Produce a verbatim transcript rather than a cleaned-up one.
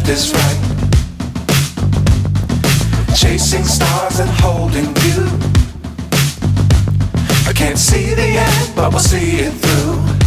is right. Chasing stars and holding you. I can't see the end, but we'll see it through.